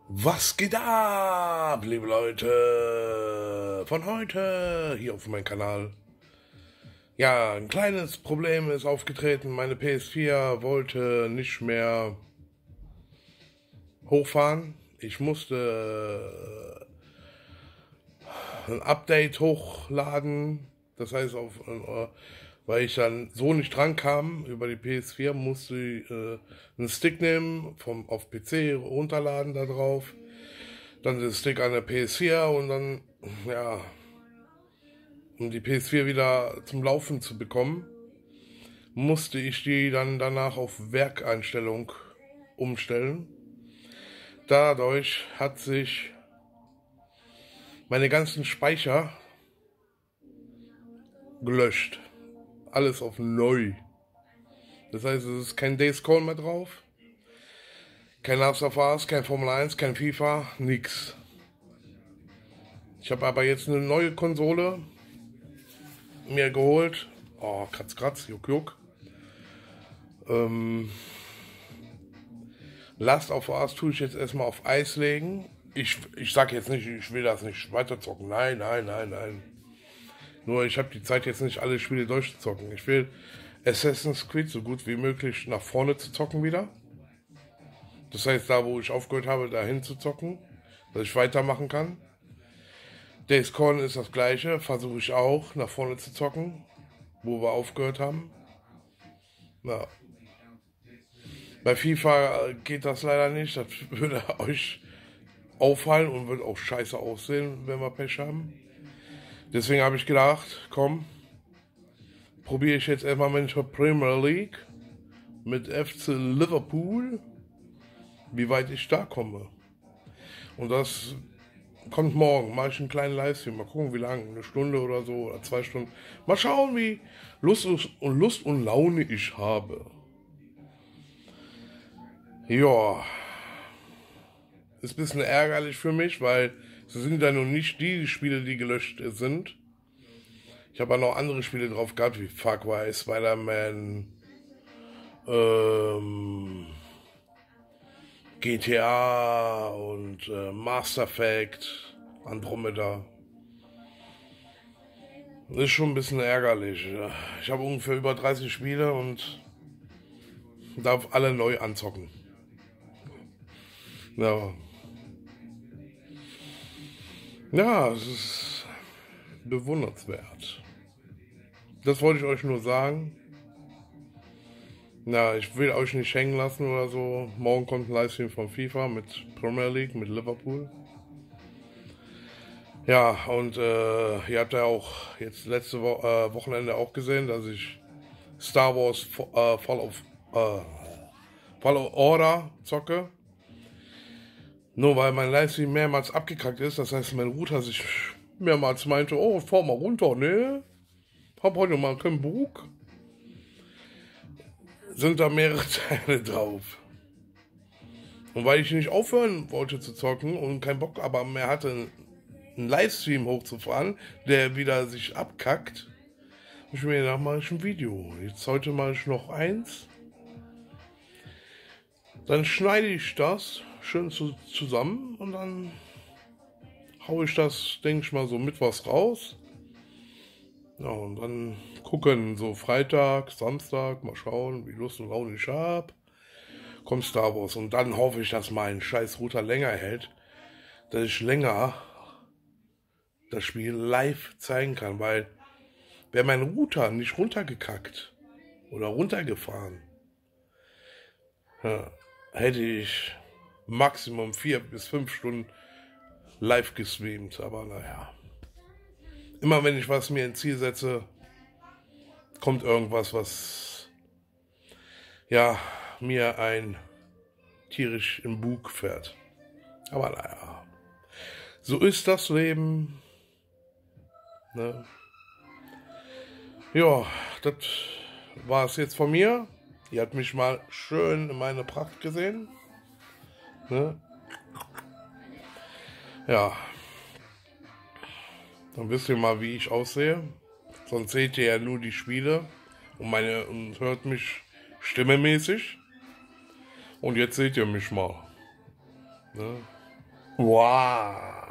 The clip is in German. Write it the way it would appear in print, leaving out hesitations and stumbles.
Was geht ab, liebe Leute, von heute hier auf meinem Kanal. Ja, ein kleines Problem ist aufgetreten. Meine PS4 wollte nicht mehr hochfahren. Ich musste ein Update hochladen. Das heißt, weil ich dann so nicht dran kam über die PS4, musste ich einen Stick nehmen, auf PC runterladen da drauf. Dann den Stick an der PS4 und dann, ja, um die PS4 wieder zum Laufen zu bekommen, musste ich die dann danach auf Werkeinstellung umstellen. Dadurch hat sich meine ganzen Speicher gelöscht. Alles auf neu. Das heißt, es ist kein Days Gone mehr drauf. Kein Last of Us, kein Formel 1, kein FIFA, nix. Ich habe aber jetzt eine neue Konsole mir geholt. Oh, kratz, kratz, juck, juck. Last of Us tue ich jetzt erstmal auf Eis legen. Ich sag jetzt nicht, ich will das nicht weiterzocken. Nein, nein, nein, nein. Nur ich habe die Zeit jetzt nicht, alle Spiele durchzuzocken. Ich will Assassin's Creed so gut wie möglich nach vorne zu zocken wieder. Das heißt, da wo ich aufgehört habe, dahin zu zocken, dass ich weitermachen kann. Days Gone ist das gleiche, versuche ich auch nach vorne zu zocken, wo wir aufgehört haben. Ja. Bei FIFA geht das leider nicht, das würde euch auffallen und wird auch scheiße aussehen, wenn wir Pech haben. Deswegen habe ich gedacht, komm, probiere ich jetzt erstmal mit der Premier League mit FC Liverpool, wie weit ich da komme. Und das kommt morgen, mache ich einen kleinen Livestream, mal gucken wie lange, eine Stunde oder so, oder 2 Stunden. Mal schauen, wie Lust und Laune ich habe. Ja, ist ein bisschen ärgerlich für mich, weil es sind ja nun nicht die Spiele, die gelöscht sind. Ich habe ja noch andere Spiele drauf gehabt, wie Far Cry, Spider-Man, GTA und Mass Effect, Andromeda. Das ist schon ein bisschen ärgerlich. Ich habe ungefähr über 30 Spiele und darf alle neu anzocken. Ja. Ja, es ist bewundernswert. Das wollte ich euch nur sagen. Na, ich will euch nicht hängen lassen oder so. Morgen kommt ein Livestream von FIFA mit Premier League, mit Liverpool. Ja, und ihr habt ja auch jetzt letzte Wochenende auch gesehen, dass ich Star Wars Fallen Order zocke. Nur weil mein Livestream mehrmals abgekackt ist, das heißt, mein Router sich mehrmals meinte, oh, fahr mal runter, ne? Hab heute mal keinen Bock. Sind da mehrere Teile drauf. Und weil ich nicht aufhören wollte zu zocken und keinen Bock aber mehr hatte, einen Livestream hochzufahren, der wieder sich abkackt, habe ich mir gedacht, mache ich ein Video. Jetzt heute mache ich noch eins. Dann schneide ich das schön zusammen und dann haue ich das, denke ich mal, so mittwochs raus. Ja, und dann gucken, so Freitag, Samstag, mal schauen, wie Lust und Laune ich habe. Kommt Star Wars und dann hoffe ich, dass mein scheiß Router länger hält, dass ich länger das Spiel live zeigen kann, weil wäre mein Router nicht runtergekackt oder runtergefahren, ja, hätte ich Maximum 4 bis 5 Stunden live gestreamt, aber naja. Immer wenn ich was mir ins Ziel setze, kommt irgendwas, was ja mir ein tierisch im Bug fährt. Aber naja, so ist das Leben. Ne? Ja, das war es jetzt von mir. Ihr habt mich mal schön in meine Pracht gesehen. Ne? Ja, dann wisst ihr mal, wie ich aussehe. Sonst seht ihr ja nur die Spiele und hört mich stimmemäßig. Und jetzt seht ihr mich mal. Ne? Wow.